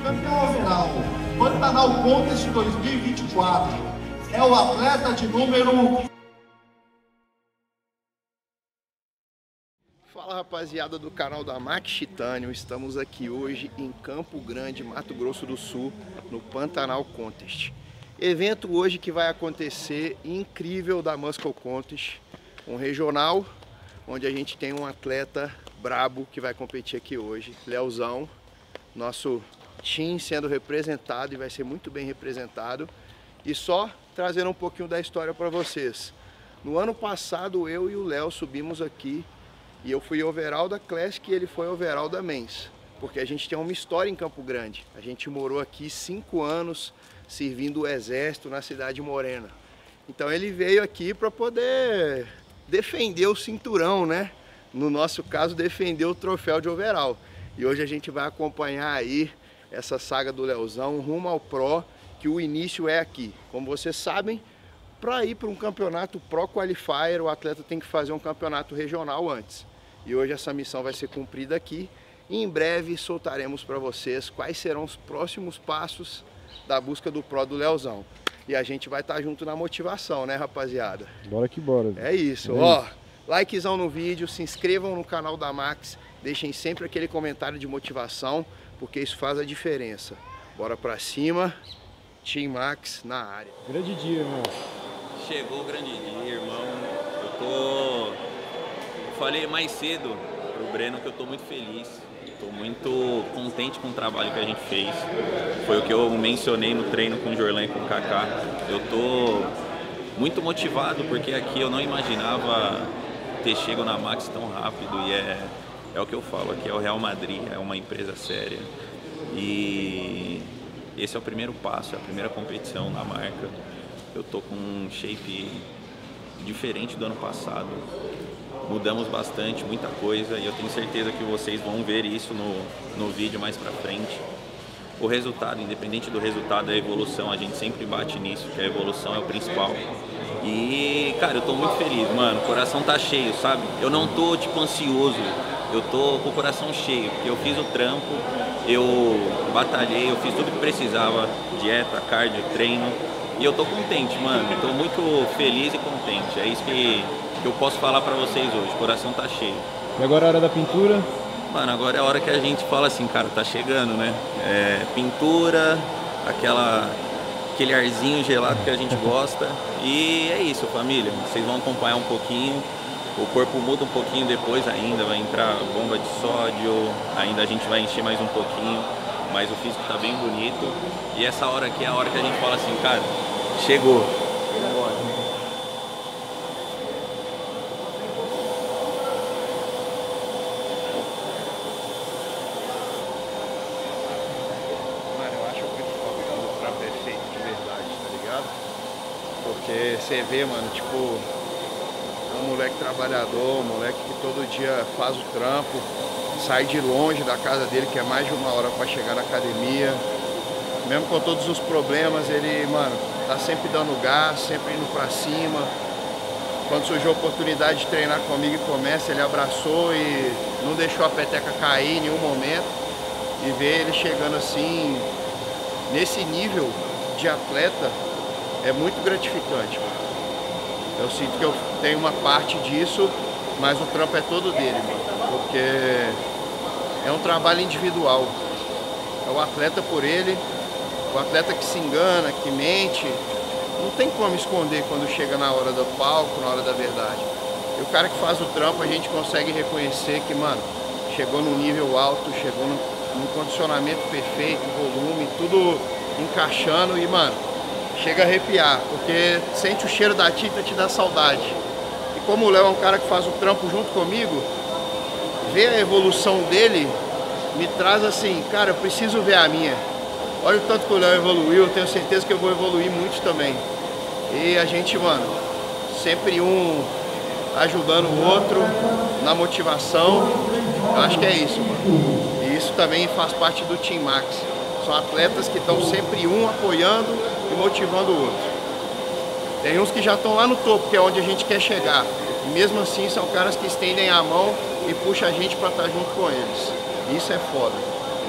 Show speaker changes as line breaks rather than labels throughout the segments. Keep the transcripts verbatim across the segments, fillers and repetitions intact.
Campeão overall, Pantanal Contest dois mil e vinte e quatro, é o atleta de número...
Fala, rapaziada do canal da Max Titânio, estamos aqui hoje em Campo Grande, Mato Grosso do Sul, no Pantanal Contest. Evento hoje que vai acontecer incrível da Muscle Contest, um regional, onde a gente tem um atleta brabo que vai competir aqui hoje, Leozão, nosso team sendo representado e vai ser muito bem representado. E só trazendo um pouquinho da história para vocês. No ano passado eu e o Léo subimos aqui e eu fui overall da Classic e ele foi overall da Men's, porque a gente tem uma história em Campo Grande. A gente morou aqui cinco anos servindo o exército na cidade morena. Então ele veio aqui para poder defender o cinturão, né? No nosso caso, defender o troféu de overall. E hoje a gente vai acompanhar aí essa saga do Leozão rumo ao Pro, que o início é aqui. Como vocês sabem, para ir para um campeonato Pro Qualifier, o atleta tem que fazer um campeonato regional antes. E hoje essa missão vai ser cumprida aqui. E em breve soltaremos para vocês quais serão os próximos passos da busca do Pro do Leozão. E a gente vai estar junto na motivação, né, rapaziada?
Bora que bora.
É isso.
É
Ó,
isso.
likezão no vídeo, se inscrevam no canal da Max, deixem sempre aquele comentário de motivação, porque isso faz a diferença. Bora pra cima, Team Max na área.
Grande dia, irmão.
Chegou o grande dia, irmão. Eu tô... Falei mais cedo pro Breno que eu tô muito feliz. Tô muito contente com o trabalho que a gente fez. Foi o que eu mencionei no treino com o Jorlan e com o Kaká. Eu tô muito motivado porque aqui eu não imaginava ter chego na Max tão rápido e é, é o que eu falo, aqui é o Real Madrid, é uma empresa séria. E esse é o primeiro passo, é a primeira competição na marca. Eu tô com um shape diferente do ano passado. Mudamos bastante, muita coisa, e eu tenho certeza que vocês vão ver isso no, no vídeo mais pra frente. O resultado, independente do resultado, a evolução, a gente sempre bate nisso, que a evolução é o principal. E, cara, eu tô muito feliz, mano, o coração tá cheio, sabe? Eu não tô, tipo, ansioso, eu tô com o coração cheio, porque eu fiz o trampo, eu batalhei, eu fiz tudo que precisava, dieta, cardio, treino, e eu tô contente, mano, tô muito feliz e contente, é isso que... que eu posso falar pra vocês hoje, o coração tá cheio.
E agora é a hora da pintura?
Mano, agora é a hora que a gente fala assim, cara, tá chegando, né? É, pintura, aquela, aquele arzinho gelado que a gente gosta. E é isso, família. Vocês vão acompanhar um pouquinho. O corpo muda um pouquinho depois ainda, vai entrar bomba de sódio, ainda a gente vai encher mais um pouquinho. Mas o físico tá bem bonito. E essa hora aqui é a hora que a gente fala assim, cara, chegou. Vambora.
Porque você vê, mano, tipo, um moleque trabalhador, um moleque que todo dia faz o trampo, sai de longe da casa dele, que é mais de uma hora para chegar na academia. Mesmo com todos os problemas, ele, mano, tá sempre dando gás, sempre indo pra cima. Quando surgiu a oportunidade de treinar comigo e começa, ele abraçou e não deixou a peteca cair em nenhum momento. E ver ele chegando assim, nesse nível de atleta, é muito gratificante, mano. Eu sinto que eu tenho uma parte disso, mas o trampo é todo dele, mano. Porque é um trabalho individual. É o atleta por ele, o atleta que se engana, que mente. Não tem como esconder quando chega na hora do palco, na hora da verdade. E o cara que faz o trampo, a gente consegue reconhecer que, mano, chegou num nível alto, chegou num, num condicionamento perfeito, volume, tudo encaixando e, mano, chega a arrepiar, porque sente o cheiro da tinta, te dá saudade. E como o Léo é um cara que faz o trampo junto comigo, ver a evolução dele me traz assim, cara, eu preciso ver a minha. Olha o tanto que o Léo evoluiu, eu tenho certeza que eu vou evoluir muito também. E a gente, mano, sempre um ajudando o outro na motivação. Eu acho que é isso, mano. E isso também faz parte do Team Max. São atletas que estão sempre um apoiando e motivando o outro. Tem uns que já estão lá no topo, que é onde a gente quer chegar. E mesmo assim são caras que estendem a mão e puxam a gente para estar junto com eles. Isso é foda.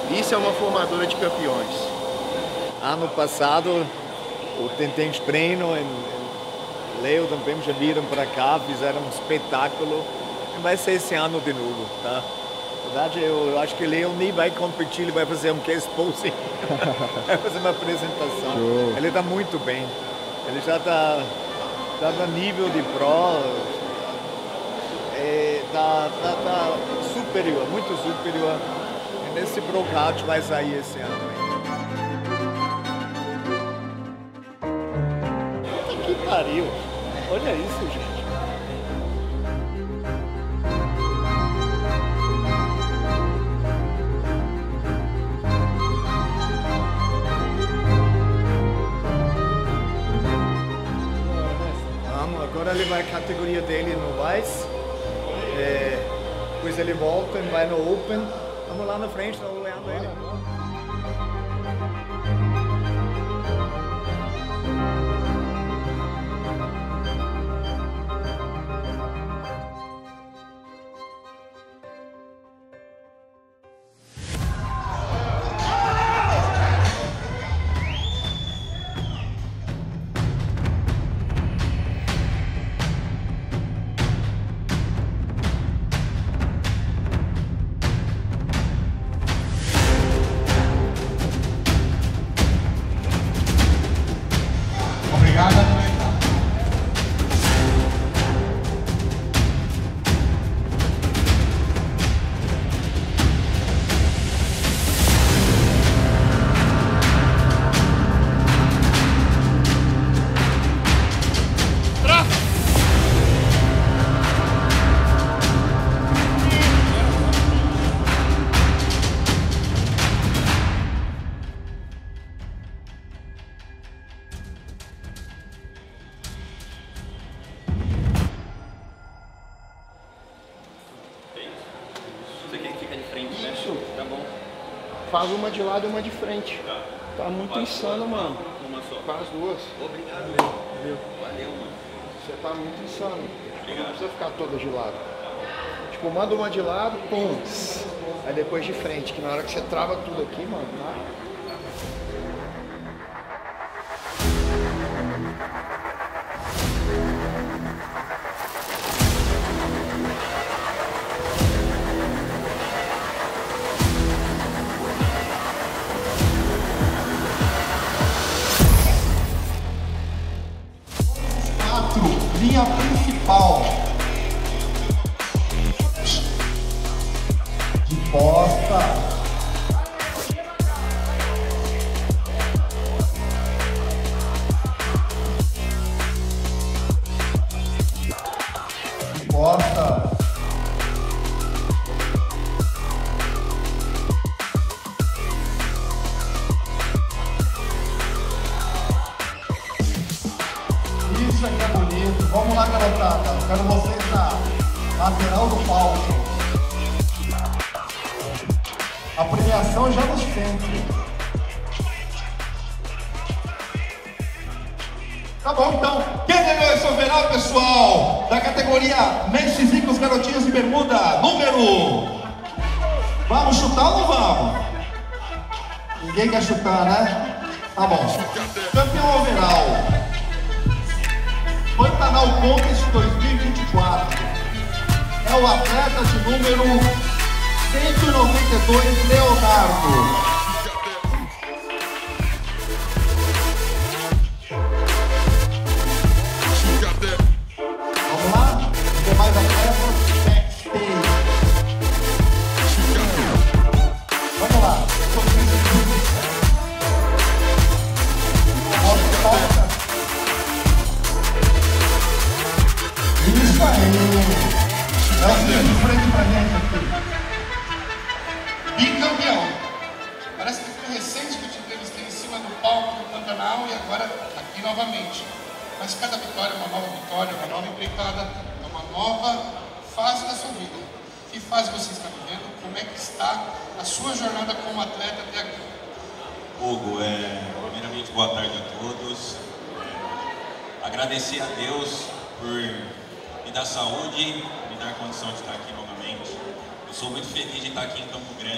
Isso é uma formadora de campeões.
Ano passado, o Tentente Treino em, em Leo também já viram para cá, fizeram um espetáculo. E vai ser esse ano de novo, tá? Na verdade, eu, eu acho que o Leo nem vai competir, ele vai fazer um case posing. Vai fazer uma apresentação.
Show.
Ele está muito bem. Ele já está tá no nível de pro. Está tá, tá superior, muito superior. E nesse Procard vai sair esse ano ainda. Que pariu! Olha isso, gente. Vamos, agora ele vai a categoria dele no Vice. É, depois ele volta e vai no Open. Vamos lá na frente, estamos olhando ele.
Obrigado, atleta.
Você quer que fica de frente, né?
Isso.
Tá bom.
Faz uma de lado e uma de frente.
Tá.
Tá muito
Faz
insano,
duas,
mano.
Uma só.
Faz duas.
Obrigado, meu. Valeu, mano.
Você tá muito insano.
Obrigado.
Não precisa ficar toda de lado. Tipo, manda uma de lado, pum. Aí depois de frente, que na hora que você trava tudo aqui, mano, tá?
Quatro, linha principal. De posta. De posta. Isso aqui é bonito. Vamos lá, garotada. Eu quero vocês na lateral do palco. A premiação já no centro. Tá bom, então. Quem ganhou esse overall, pessoal? Da categoria Mestres e os garotinhos de bermuda, número... Vamos chutar ou não vamos? Ninguém quer chutar, né? Tá bom. Campeão overall. Pantanal Contest dois mil e vinte e quatro. É o atleta de número cento e noventa e dois, Leonardo. Vamos lá? Tem mais atletas? Backstage. Vamos lá. Volta. Isso aí! É o de frente pra gente aqui. Bicampeão. Parece que foi recente que eu te entrevistei em cima do palco do Pantanal e agora aqui novamente. Mas cada vitória é uma nova vitória, uma nova empreitada, é uma nova fase da sua vida. Que fase você está vivendo? Como é que está a sua jornada como atleta até aqui?
Hugo, é, primeiramente boa tarde a todos. É, agradecer a Deus por me dar saúde, me dar condição de estar aqui novamente. Eu sou muito feliz de estar aqui em Campo Grande.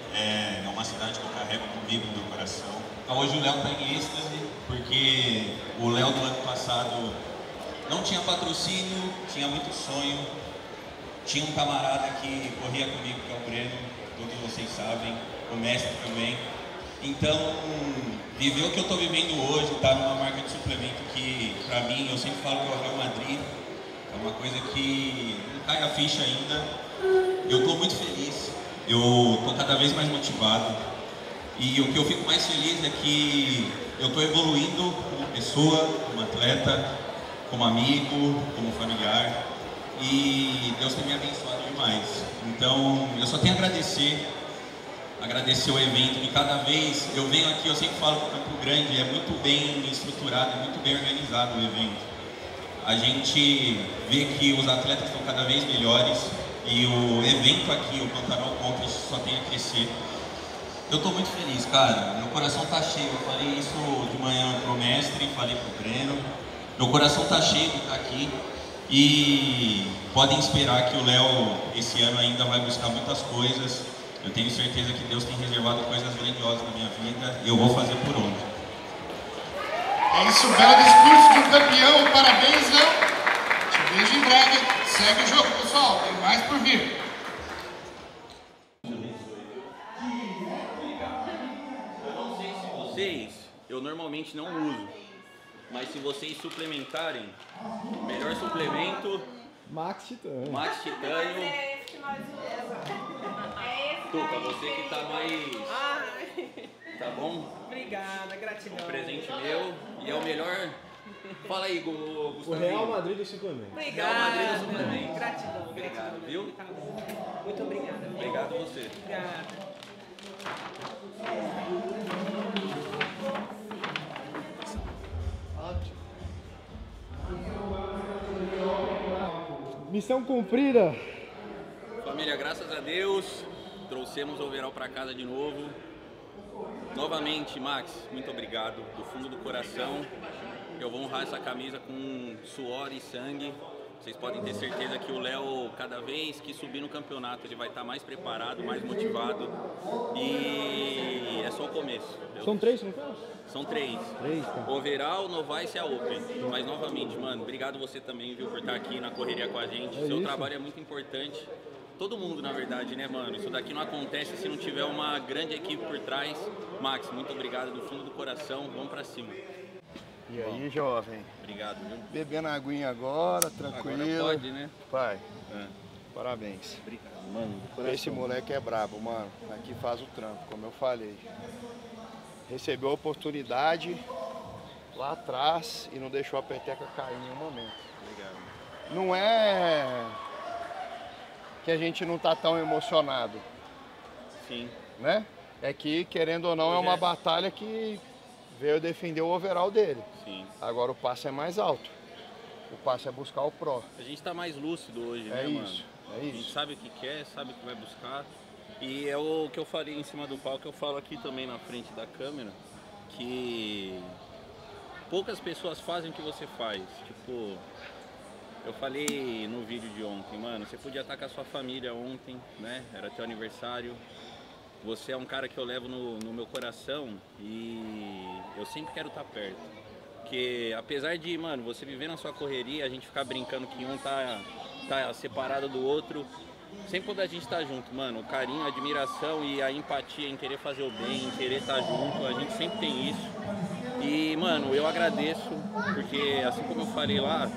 é, é uma cidade que eu carrego comigo no meu coração. Então hoje o Léo está em êxtase, porque o Léo do ano passado não tinha patrocínio, tinha muito sonho. Tinha um camarada que corria comigo, que é o Breno, todos vocês sabem, o mestre também. Então, viver o que eu estou vivendo hoje, estar numa marca de suplemento que, para mim, eu sempre falo que é o Real Madrid, é uma coisa que não cai a ficha ainda. Eu estou muito feliz, eu estou cada vez mais motivado. E o que eu fico mais feliz é que eu estou evoluindo como pessoa, como atleta, como amigo, como familiar. E Deus tem me abençoado demais. Então, eu só tenho a agradecer. Agradecer o evento, que cada vez eu venho aqui, eu sempre falo que o Campo Grande é muito bem estruturado, é muito bem organizado o evento. A gente vê que os atletas estão cada vez melhores e o evento aqui, o Pantanal Country, só tem a crescer. Eu estou muito feliz, cara, meu coração está cheio. Eu falei isso de manhã pro mestre, falei pro Breno. Meu coração está cheio de estar aqui e podem esperar que o Léo esse ano ainda vai buscar muitas coisas. Eu tenho certeza que Deus tem reservado coisas grandiosas na minha vida e eu vou fazer por onde.
É isso, belo discurso de um campeão. Parabéns, Léo. Te vejo em breve. Segue o jogo, pessoal. Tem mais por vir.
Eu não sei se vocês, eu normalmente não uso, mas se vocês suplementarem, o melhor suplemento,
Max Titânio.
Max Titânio.
É esse que nós usamos. É esse
Tuca, você que tá mais...
Ai,
Tá bom?
obrigada, gratidão.
Um presente meu e é o melhor... Fala aí, Gu-
O
Gustavo.
Real Madrid do suplemento.
Obrigada.
Real Madrid do suplemento.
Gratidão,
Obrigado,
gratidão.
viu?
Tá bom. Muito obrigada. viu?
Obrigado a você.
Obrigada.
Missão cumprida.
Família, graças a Deus, trouxemos o overall para casa de novo. Novamente, Max, muito obrigado, do fundo do coração. Eu vou honrar essa camisa com suor e sangue. Vocês podem ter certeza que o Léo, cada vez que subir no campeonato, ele vai estar mais preparado, mais motivado. E é só o começo. Eu-
São três, não tá?
São três.
Três, tá.
Overall, Novice e a Open. Mas novamente, mano, obrigado você também, viu, por estar aqui na correria com a gente.
É
Seu
isso.
trabalho é muito importante. Todo mundo, na verdade, né, mano? Isso daqui não acontece se não tiver uma grande equipe por trás. Max, muito obrigado do fundo do coração. Vamos pra cima.
E aí, jovem?
Obrigado, viu?
Bebendo aguinha agora, tranquilo.
Agora pode, né?
Pai,
É.
parabéns.
Obrigado, mano. do coração.
Esse moleque é brabo, mano. Aqui faz o trampo, como eu falei. Recebeu a oportunidade lá atrás e não deixou a peteca cair em nenhum momento.
Obrigado.
Não é que a gente não tá tão emocionado,
Sim.
né? É que, querendo ou não, é uma batalha que veio defender o overall dele.
Sim.
Agora o passo é mais alto. O passo é buscar o pró.
A gente tá mais lúcido hoje,
É
né, mano?
isso, é
A gente
isso.
sabe o que quer, sabe o que vai buscar. E é o que eu falei em cima do palco, eu falo aqui também na frente da câmera, que poucas pessoas fazem o que você faz. Tipo, eu falei no vídeo de ontem, mano, você podia estar com a sua família ontem, né? Era teu aniversário. Você é um cara que eu levo no, no meu coração e eu sempre quero estar perto. Porque apesar de, mano, você viver na sua correria, a gente ficar brincando que um tá, tá separado do outro, sempre quando a gente tá junto, mano, o carinho, a admiração e a empatia em querer fazer o bem, em querer estar junto, a gente sempre tem isso. E, mano, eu agradeço, porque assim como eu falei lá,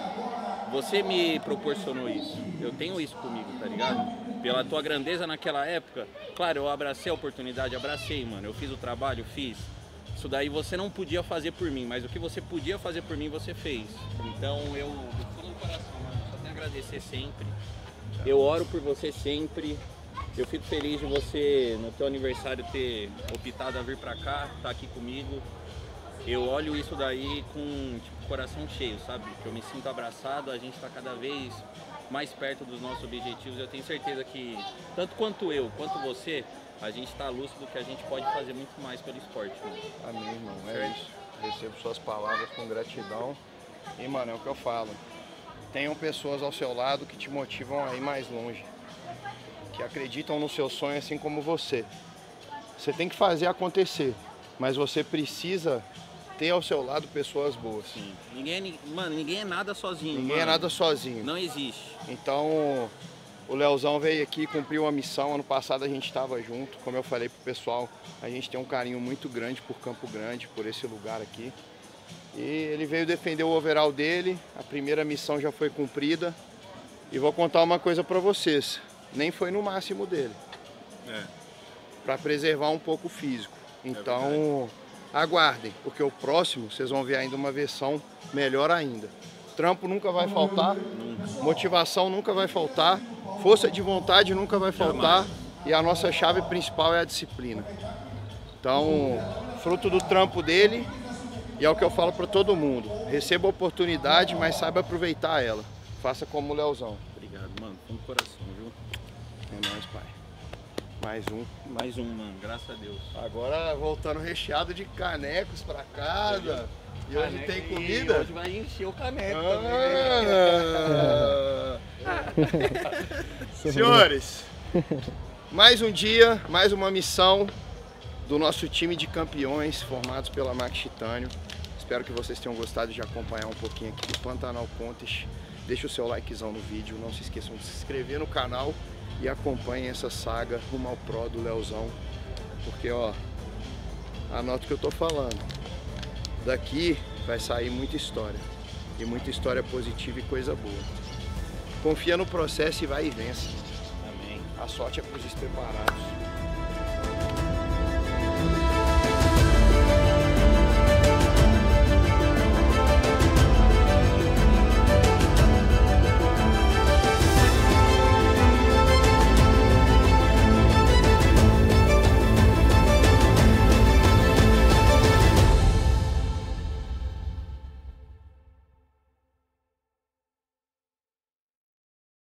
você me proporcionou isso. Eu tenho isso comigo, tá ligado? Pela tua grandeza naquela época, claro, eu abracei a oportunidade, abracei, mano. Eu fiz o trabalho, fiz. Isso daí você não podia fazer por mim, mas o que você podia fazer por mim, você fez. Então eu, do fundo do coração, mano, só tenho a agradecer sempre. Eu oro por você sempre. Eu fico feliz de você, no teu aniversário, ter optado a vir pra cá, estar aqui comigo. Eu olho isso daí com tipo, coração cheio, sabe? Que eu me sinto abraçado, a gente está cada vez mais perto dos nossos objetivos. Eu tenho certeza que, tanto quanto eu, quanto você, a gente está lúcido que a gente pode fazer muito mais pelo esporte. Mano.
Amém, irmão. É
Certo.
isso. Recebo suas palavras com gratidão. E, mano, é o que eu falo. Tenham pessoas ao seu lado que te motivam a ir mais longe. que acreditam no seu sonho assim como você. Você tem que fazer acontecer, mas você precisa ter ao seu lado pessoas boas.
Sim. Ninguém, mano, ninguém é nada sozinho.
Ninguém
mano.
é nada sozinho.
Não existe.
Então, o Leozão veio aqui, cumpriu uma missão. Ano passado a gente estava junto. Como eu falei pro pessoal, a gente tem um carinho muito grande por Campo Grande, por esse lugar aqui. E ele veio defender o overall dele. A primeira missão já foi cumprida. E vou contar uma coisa para vocês. Nem foi no máximo dele.
É.
Para preservar um pouco o físico. Então, é aguardem, porque o próximo vocês vão ver ainda uma versão melhor ainda. Trampo nunca vai faltar, motivação nunca vai faltar, força de vontade nunca vai faltar e a nossa chave principal é a disciplina. Então, fruto do trampo dele, e é o que eu falo para todo mundo, receba a oportunidade, mas saiba aproveitar ela. Faça como o Leozão.
Obrigado, mano, com o coração, viu?
É nóis, pai. Mais um.
Mais um, mano, graças a Deus.
Agora voltando recheado de canecos pra casa. E hoje
Caneca,
tem
e
comida?
Hoje vai encher o caneco
Ah. Senhores, mais um dia, mais uma missão do nosso time de campeões formados pela Max Titânio. Espero que vocês tenham gostado de acompanhar um pouquinho aqui do Pantanal Contest. Deixa o seu likezão no vídeo, não se esqueçam de se inscrever no canal e acompanhem essa saga rumo ao Pro do Leozão, porque ó, anota o que eu tô falando, daqui vai sair muita história, e muita história positiva e coisa boa. Confia no processo e vai e vença.
Amém.
A sorte é para os despreparados.